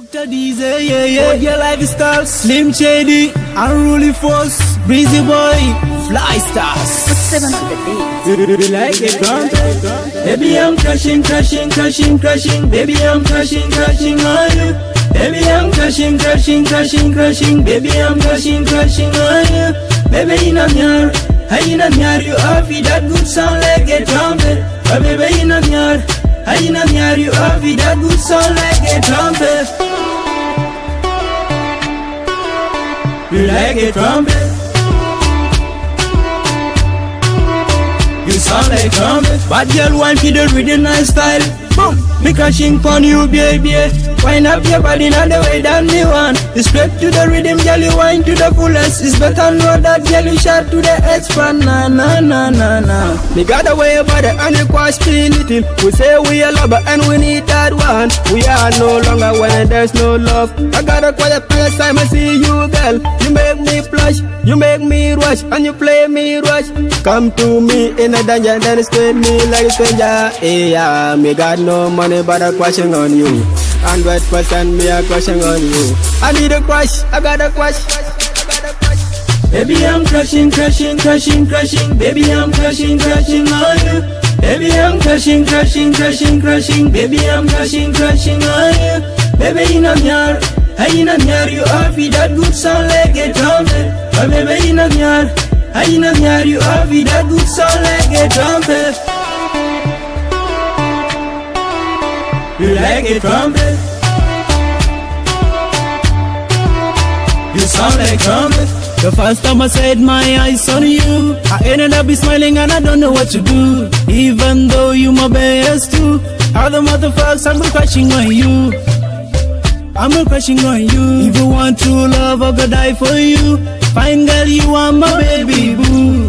Dr Dizzy, yeah. Your lifestyle, Slim Shady, Unruly Force, Breezy Boy, Fly Stars. Put 7 to the beat. You like it, drum? Baby, I'm crashing. Baby, I'm crashing on you. Baby, I'm crashing. Baby, I'm crashing on you. Baby, in a mirror, you have that good sound like a trumpet. Oh, baby, in a mirror, you have that good sound like a trumpet. You like a trumpet? You sound like trumpet. Bad girl want to do with a nice style. Boom, me crashing on you, baby. Wind up your body not the way that me want. You straight to the rhythm, girl, you wind to the fullest. It's better know that girl, you shot to the expert. Nah. Me got away about it and it quite spin little. We say we a lover and we need that one. We are no longer when there's no love. I got a quiet place time I see you, girl. You make me blush, you make me rush, and you play me rush. Come to me in a danger, then spin me like a stranger. Yeah, me got no money but I'm crushing on you. 100% me a crushing on you. I need a crush, I got a crush. Baby, I'm crashing. Baby, I'm crashing on you. Baby, I'm crashing. Baby, I'm crashing on you. Baby, in a mirror, you have that good sound like a trumpet. Oh, baby, in a mirror, you have that good sound like a trumpet. You like a trumpet? You sound like trumpet. The first time I set my eyes on you, I ended up smiling and I don't know what to do. Even though you my best too, other motherfuckers, I'm crashing on you. I'm crashing on you. If you want true love, I gotta die for you. Fine girl, you are my baby boo.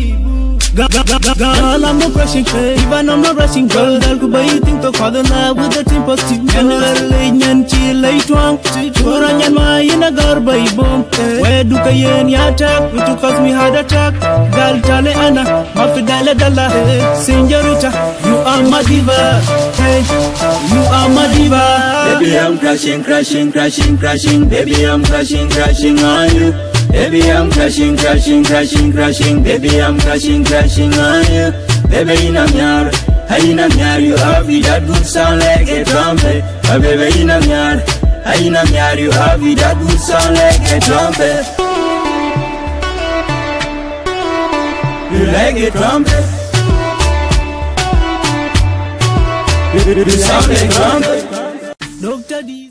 Girl, I'm not rushing, even I'm not rushing. Girl, could buy you think to fall in love with the team positive. And the chill late one, Turan and my in a garbage bomb. Where do Kayen attack? We took us me heart attack. Girl, Tale Anna, Mafidala Dalla, Senorita, you are my diva. Hey, you are my diva. Baby, I'm crashing. Baby, I'm crashing on you. Baby, I'm crashing. Baby, I'm crashing on you. Baby, in a mirror, you have that good sound like a trumpet. Oh, baby, in a mirror, you have that good sound like a trumpet. You like a trumpet? You sound like trumpet. Dr. D.